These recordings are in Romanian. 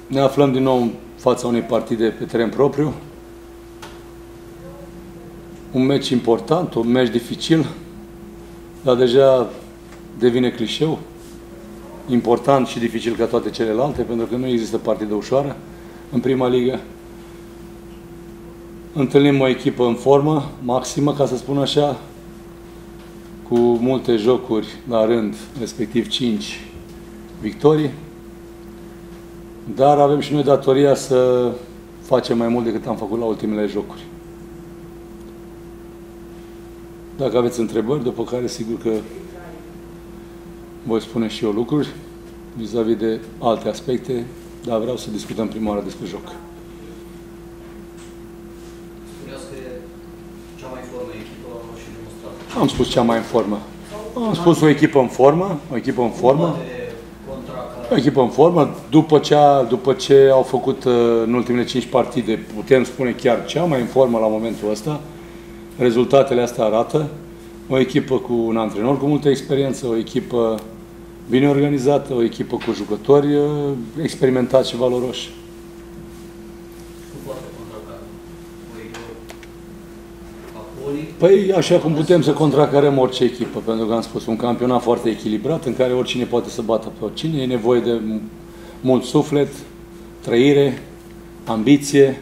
Ne aflăm din nou în fața unei partide pe teren propriu. Un meci important, un meci dificil, dar deja devine clișeu. Important și dificil ca toate celelalte, pentru că nu există partidă ușoară în prima ligă. Întâlnim o echipă în formă maximă, ca să spun așa, cu multe jocuri la rând, respectiv 5 victorii. Dar avem și noi datoria să facem mai mult decât am făcut la ultimele jocuri. Dacă aveți întrebări, după care sigur că voi spune și eu lucruri vis-a-vis de alte aspecte, dar vreau să discutăm prima oară despre joc. Spuneați că e cea mai în formă echipă și demonstrată. Am spus cea mai în formă. Am spus o echipă în formă, o echipă în formă. O echipă în formă, după ce au făcut în ultimele 5 partide, putem spune chiar cea mai în formă la momentul ăsta. Rezultatele astea arată. O echipă cu un antrenor cu multă experiență, o echipă bine organizată, o echipă cu jucători experimentați și valoroși. Păi, așa cum putem să contracarăm orice echipă, pentru că am spus, un campionat foarte echilibrat, în care oricine poate să bată pe oricine, e nevoie de mult suflet, trăire, ambiție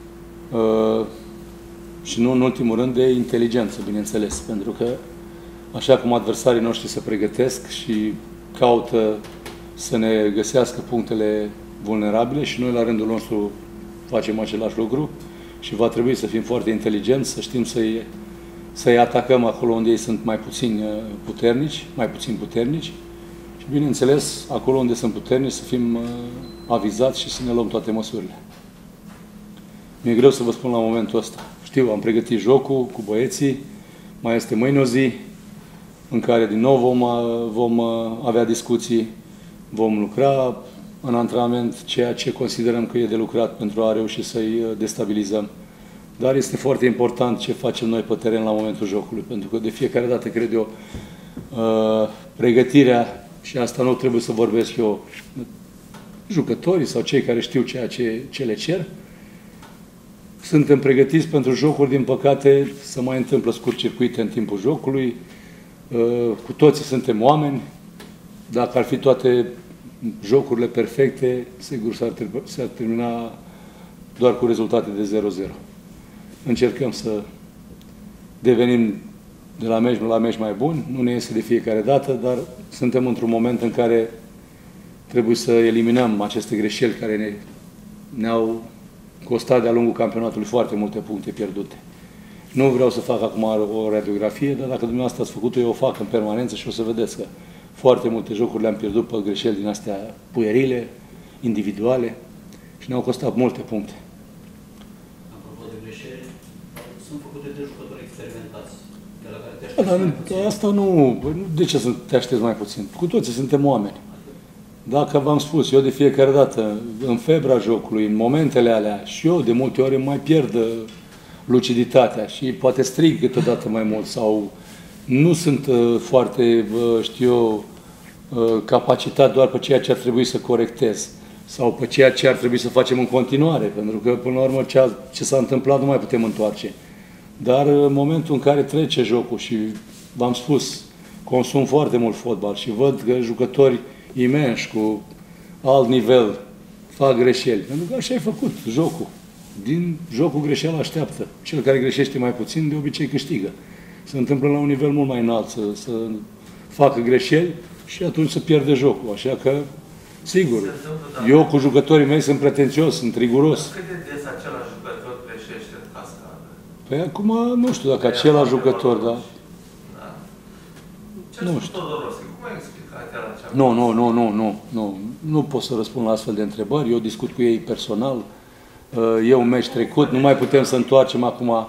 și nu în ultimul rând de inteligență, bineînțeles, pentru că așa cum adversarii noștri se pregătesc și caută să ne găsească punctele vulnerabile și noi la rândul nostru facem același lucru și va trebui să fim foarte inteligenți, să știm să-i atacăm acolo unde ei sunt mai puțin puternici și, bineînțeles, acolo unde sunt puternici să fim avizați și să ne luăm toate măsurile. Mi-e greu să vă spun la momentul ăsta. Știu, am pregătit jocul cu băieții, mai este mâine o zi în care din nou vom avea discuții, vom lucra în antrenament ceea ce considerăm că e de lucrat pentru a reuși să-i destabilizăm. Dar este foarte important ce facem noi pe teren la momentul jocului, pentru că de fiecare dată, cred eu, pregătirea, și asta nu trebuie să vorbesc eu, jucătorii sau cei care știu ceea ce le cer, suntem pregătiți pentru jocuri, din păcate, să mai întâmplă scurt-circuite în timpul jocului. Cu toții suntem oameni. Dacă ar fi toate jocurile perfecte, sigur s-ar termina doar cu rezultate de 0-0. Încercăm să devenim de la meci mai buni. Nu ne iese de fiecare dată, dar suntem într-un moment în care trebuie să eliminăm aceste greșeli care ne-au costat de-a lungul campionatului foarte multe puncte pierdute. Nu vreau să fac acum o radiografie, dar dacă dumneavoastră ați făcut-o, eu o fac în permanență și o să vedeți că foarte multe jocuri le-am pierdut pe greșeli din astea puerile, individuale și ne-au costat multe puncte. Apropo de greșeli, sunt făcute de jucători experimentați, de la care te aștepți. Dar asta nu... De ce să te aștepți mai puțin? Cu toții suntem oameni. Dacă v-am spus, eu de fiecare dată, în febra jocului, în momentele alea, și eu de multe ori mai pierd luciditatea și poate strig câteodată mai mult sau nu sunt foarte, știu eu, capacitat doar pe ceea ce ar trebui să corectez sau pe ceea ce ar trebui să facem în continuare, pentru că, până la urmă, ce s-a întâmplat nu mai putem întoarce. Dar în momentul în care trece jocul și, v-am spus, consum foarte mult fotbal și văd că jucători imenși, cu alt nivel, fac greșeli. Pentru că așa ai făcut jocul. Din jocul greșeală așteaptă. Cel care greșește mai puțin, de obicei câștigă. Se întâmplă la un nivel mult mai înalt să facă greșeli și atunci să pierde jocul. Așa că, sigur, eu cu jucătorii mei sunt pretențios, sunt riguros. Cât de des același jucător greșește în cascadă? Păi acum nu știu dacă același jucător, dar... Nu știu. Cum ai explicat acea? Nu pot să răspund la astfel de întrebări. Eu discut cu ei personal. E un meci trecut, nu mai putem să întoarcem acum.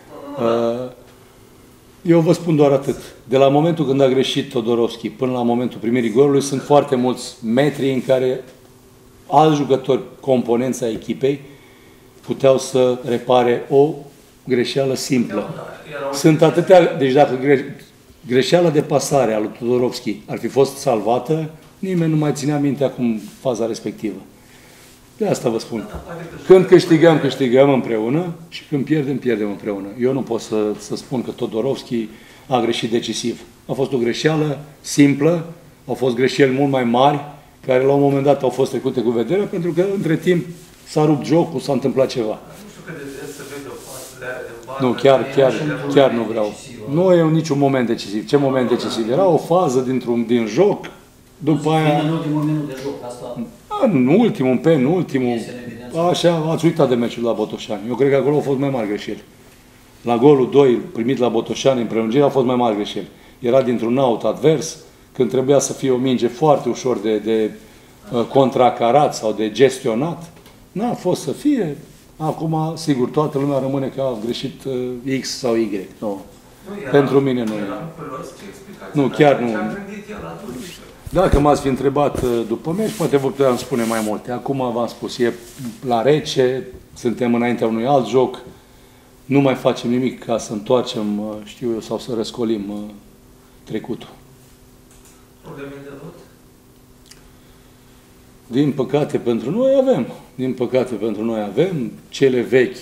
Eu vă spun doar atât. De la momentul când a greșit Todorovski până la momentul primirii golului, sunt foarte mulți metri în care alți jucători, componența echipei, puteau să repare o greșeală simplă. Sunt atâtea... Deci dacă greșeala de pasare a lui Todorovski ar fi fost salvată, nimeni nu mai ținea minte acum faza respectivă. De asta vă spun. Când câștigăm, câștigăm împreună și când pierdem, pierdem împreună. Eu nu pot să spun că Todorovski a greșit decisiv. A fost o greșeală simplă, au fost greșeli mult mai mari, care la un moment dat au fost trecute cu vederea, pentru că între timp s-a rupt jocul, s-a întâmplat ceva. Nu știu că de să vede o față de nu, chiar nu vreau. Nu e niciun moment decisiv. Ce moment decisiv? Era o fază din joc, după aia... În ultimul minut de joc, asta... În ultimul, în penultimul, așa, ați uitat de meciul la Botoșani. Eu cred că acolo au fost mai mari greșeli. La golul 2, primit la Botoșani în prelungire, au fost mai mari greșeli. Era dintr-un out advers, când trebuia să fie o minge foarte ușor de contracarat sau de gestionat. N-a fost să fie. Acum, sigur, toată lumea rămâne că a greșit X sau Y. Nu. Pentru mine nu e. Nu, chiar nu. Dacă m-ați fi întrebat după meci, poate vă puteam spune mai multe. Acum v-am spus, e la rece, suntem înaintea unui alt joc, nu mai facem nimic ca să întoarcem, știu eu, sau să răscolim trecutul. Probleme de vot? Din păcate pentru noi avem. Din păcate pentru noi avem. Cele vechi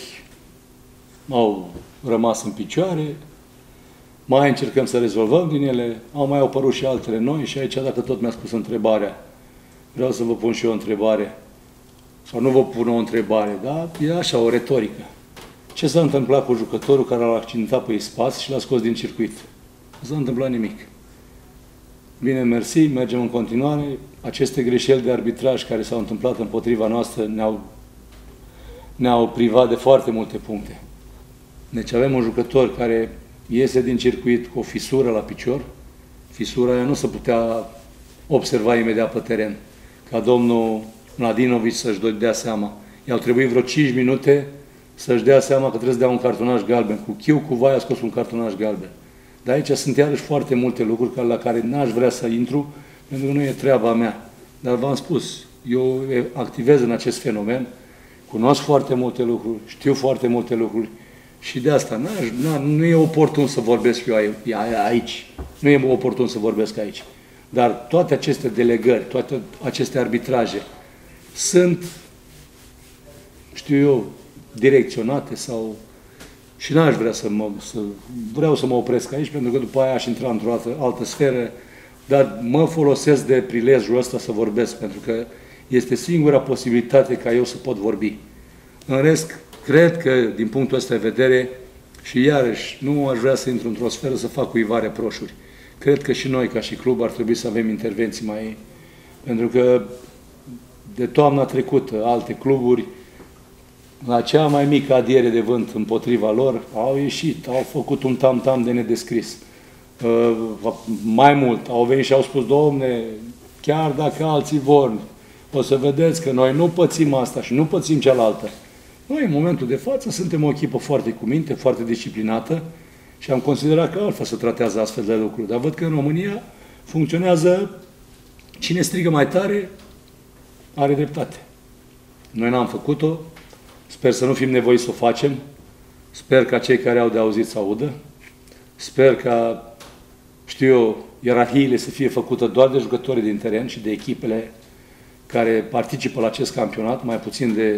au rămas în picioare. Mai încercăm să rezolvăm din ele. Au mai apărut și altele noi și aici, dacă tot mi-a spus întrebarea, vreau să vă pun și eu o întrebare. Sau nu vă pun o întrebare, dar e așa, o retorică. Ce s-a întâmplat cu jucătorul care l-a accidentat pe ispas și l-a scos din circuit? Nu s-a întâmplat nimic. Bine, mersi, mergem în continuare. Aceste greșeli de arbitraj care s-au întâmplat împotriva noastră ne-au privat de foarte multe puncte. Deci avem un jucător care iese din circuit cu o fisură la picior. Fisura aia nu se putea observa imediat pe teren. Ca domnul Mladinovic să-și dea seama. I-au trebuit vreo 5 minute să-și dea seama că trebuie să dea un cartonaj galben. Cu chiu, cu vai a scos un cartonaj galben. Dar aici sunt iarăși foarte multe lucruri la care n-aș vrea să intru, pentru că nu e treaba mea. Dar v-am spus, eu activez în acest fenomen, cunosc foarte multe lucruri, știu foarte multe lucruri și de asta nu e oportun să vorbesc eu aici. Nu e oportun să vorbesc aici. Dar toate aceste delegări, toate aceste arbitraje sunt, știu eu, direcționate sau... Și n-aș vrea vreau să mă opresc aici, pentru că după aia aș intra într-o altă sferă, dar mă folosesc de prilejul ăsta să vorbesc, pentru că este singura posibilitate ca eu să pot vorbi. În rest, cred că, din punctul ăsta de vedere, și iarăși, nu aș vrea să intru într-o sferă să fac cuiva reproșuri. Cred că și noi, ca și club, ar trebui să avem intervenții mai... Pentru că de toamna trecută, alte cluburi, la cea mai mică adiere de vânt împotriva lor, au ieșit, au făcut un tam-tam de nedescris. Mai mult, au venit și au spus, domne, chiar dacă alții vor, o să vedeți că noi nu pățim asta și nu pățim cealaltă. Noi, în momentul de față, suntem o echipă foarte cu minte, foarte disciplinată și am considerat că altfel se tratează astfel de lucruri. Dar văd că în România funcționează cine strigă mai tare, are dreptate. Noi n-am făcut-o, sper să nu fim nevoiți să o facem, sper ca cei care au de auzit să audă, sper ca, știu eu, ierarhiile să fie făcută doar de jucătorii din teren și de echipele care participă la acest campionat, mai puțin de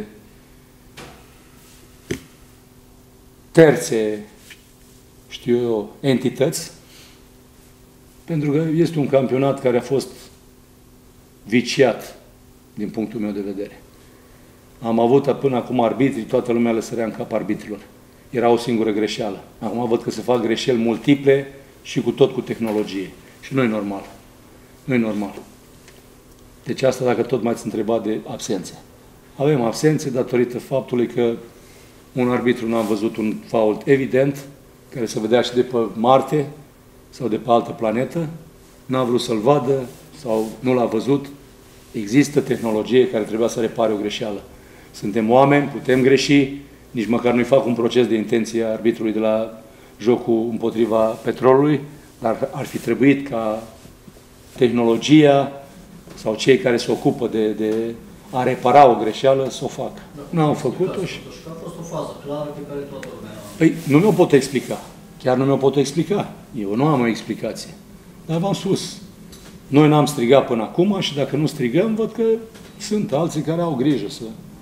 terțe, știu eu, entități, pentru că este un campionat care a fost viciat, din punctul meu de vedere. Am avut până acum arbitrii, toată lumea le sărea în cap arbitrilor. Era o singură greșeală. Acum văd că se fac greșeli multiple și cu tehnologie. Și nu e normal. Nu e normal. Deci asta dacă tot m-ați întrebat de absențe. Avem absențe datorită faptului că un arbitru n-a văzut un fault evident, care se vedea și de pe Marte sau de pe altă planetă, n-a vrut să-l vadă sau nu l-a văzut. Există tehnologie care trebuia să repare o greșeală. Suntem oameni, putem greși, nici măcar nu-i fac un proces de intenție a arbitrului de la jocul împotriva Petrolului, dar ar fi trebuit ca tehnologia sau cei care se ocupă de a repara o greșeală să o facă. Nu au făcut-o și... A fost o fază clară pe care toată lumea... Păi, nu mi-o pot explica. Chiar nu mi-o pot explica. Eu nu am o explicație. Dar v-am spus. Noi n-am strigat până acum și dacă nu strigăm, văd că sunt alții care au grijă să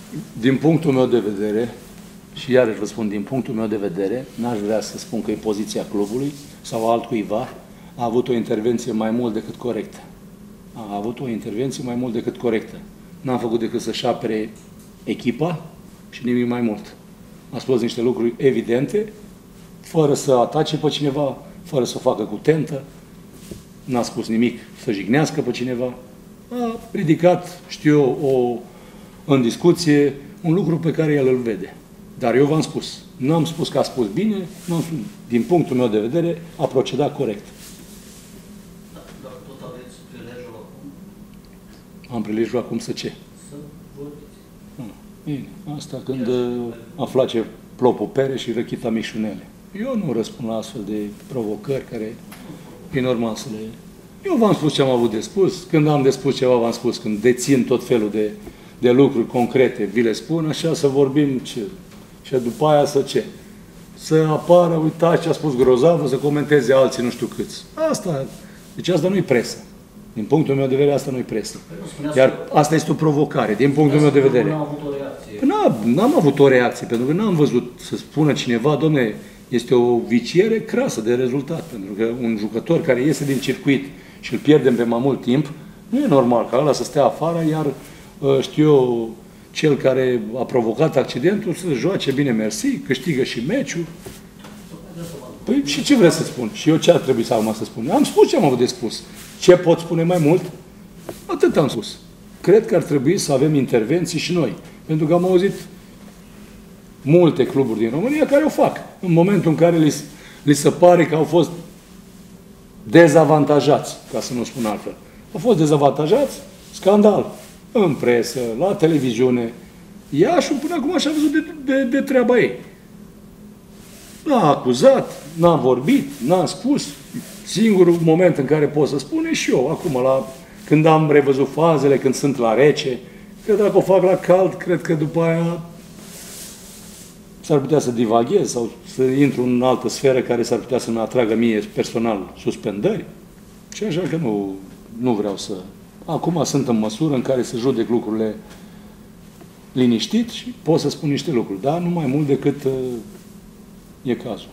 Din punctul meu de vedere, și iarăși vă spun, din punctul meu de vedere, n-aș vrea să spun că e poziția clubului sau altcuiva, a avut o intervenție mai mult decât corectă. A avut o intervenție mai mult decât corectă. N-a făcut decât să-și apere echipa și nimic mai mult. A spus niște lucruri evidente, fără să atace pe cineva, fără să o facă cu tentă, n-a spus nimic să jignească pe cineva. A ridicat, știu eu, în discuție un lucru pe care el îl vede. Dar eu v-am spus, n-am spus că a spus bine, din punctul meu de vedere, a procedat corect. Dar tot aveți prilejul acum? Am prilejul acum să ce? Să vorbiți. Bine, asta când afla ce plopul pere și răchita mișunele. Eu nu răspund la astfel de provocări care e normal să le... Eu v-am spus ce am avut de spus, când am de spus ceva v-am spus, când dețin tot felul de lucruri concrete, vi le spun, așa să vorbim ce... Și după aia să ce? Să apară, uitați ce a spus grozavă, să comenteze alții nu știu câți. Asta, deci asta nu-i presă. Din punctul meu de vedere, asta nu-i presă. Iar asta este o provocare, din punctul meu de vedere. N-am avut o reacție. N-am avut o reacție, pentru că n-am văzut să spună cineva, dom'le, este o viciere crasă de rezultat. Pentru că un jucător care iese din circuit și îl pierdem pe mai mult timp, nu e normal ca ăla să stea afară, iar, știu eu, cel care a provocat accidentul să joace bine, mersi, câștigă și meciul. Păi și ce vreți să spun? Și eu ce ar trebui să acum să spun? Am spus ce am avut de spus. Ce pot spune mai mult? Atât am spus. Cred că ar trebui să avem intervenții și noi. Pentru că am auzit multe cluburi din România care o fac. În momentul în care li se pare că au fost dezavantajați, ca să nu spun altfel. Au fost dezavantajați, scandal. În presă, la televiziune. Iașul până acum și-a văzut de treaba ei. N-a acuzat, n-a vorbit, n-a spus. Singurul moment în care pot să spun e și eu, acum, când am revăzut fazele, când sunt la rece, că dacă o fac la cald, cred că după aia s-ar putea să divaghez sau să intru în altă sferă care s-ar putea să-mi atragă mie personal suspendări. Și așa că nu vreau să... Acum sunt în măsură în care să judec lucrurile liniștit și pot să spun niște lucruri, dar nu mai mult decât e cazul.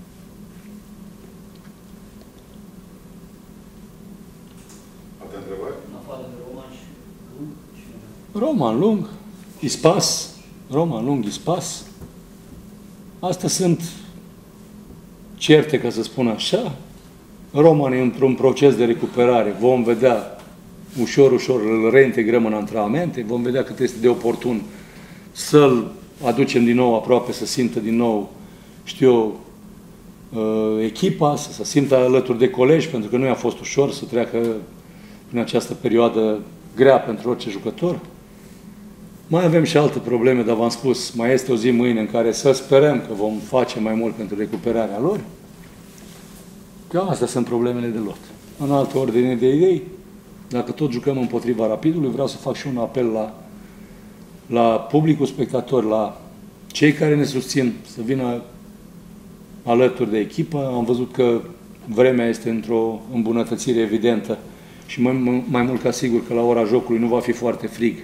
Alte întrebări? În afară de Roman și Lung, Roman Lung, Ispas, Roman Lung, Ispas. Astea sunt certe, ca să spun așa. Roman e într-un proces de recuperare. Vom vedea ușor, ușor îl reintegrăm în antrenamente, vom vedea cât este de oportun să-l aducem din nou aproape, să simtă din nou, știu eu, echipa, să se simtă alături de colegi, pentru că nu i-a fost ușor să treacă prin această perioadă grea pentru orice jucător. Mai avem și alte probleme, dar v-am spus, mai este o zi mâine în care să sperăm că vom face mai mult pentru recuperarea lor. Că astea sunt problemele de lot. În altă ordine de idei, dacă tot jucăm împotriva Rapidului, vreau să fac și un apel la publicul spectator, la cei care ne susțin, să vină alături de echipă. Am văzut că vremea este într-o îmbunătățire evidentă și mai mult ca sigur că la ora jocului nu va fi foarte frig.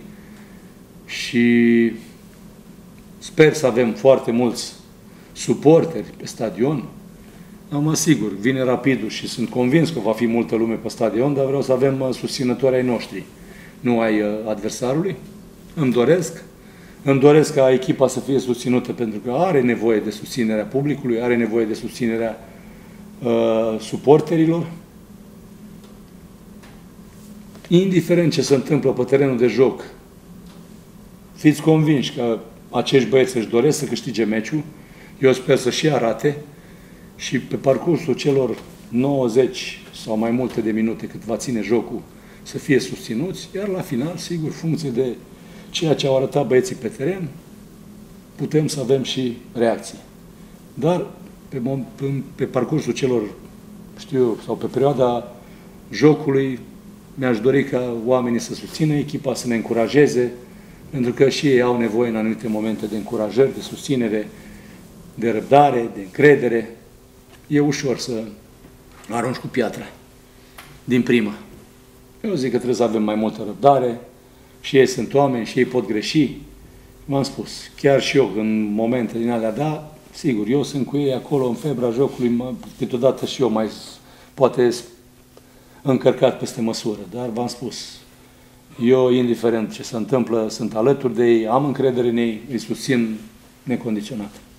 Și sper să avem foarte mulți suporteri pe stadion. Am asigur, vine Rapidul și sunt convins că va fi multă lume pe stadion, dar vreau să avem susținători ai noștri, nu ai adversarului. Îmi doresc ca echipa să fie susținută pentru că are nevoie de susținerea publicului, are nevoie de susținerea suporterilor. Indiferent ce se întâmplă pe terenul de joc, fiți convinși că acești băieți își doresc să câștige meciul, eu sper să și arate și pe parcursul celor 90 sau mai multe de minute cât va ține jocul să fie susținuți, iar la final, sigur, funcție de ceea ce au arătat băieții pe teren, putem să avem și reacții. Dar pe parcursul celor, știu eu, sau pe perioada jocului, mi-aș dori ca oamenii să susțină echipa, să ne încurajeze, pentru că și ei au nevoie în anumite momente de încurajări, de susținere, de răbdare, de încredere. E ușor să arunci cu piatra din prima. Eu zic că trebuie să avem mai multă răbdare, și ei sunt oameni, și ei pot greși, v-am spus, chiar și eu în momente din alea, da, sigur, eu sunt cu ei acolo în febra jocului, câteodată și eu mai poate încărcat peste măsură, dar v-am spus, eu, indiferent ce se întâmplă, sunt alături de ei, am încredere în ei, îi susțin necondiționat.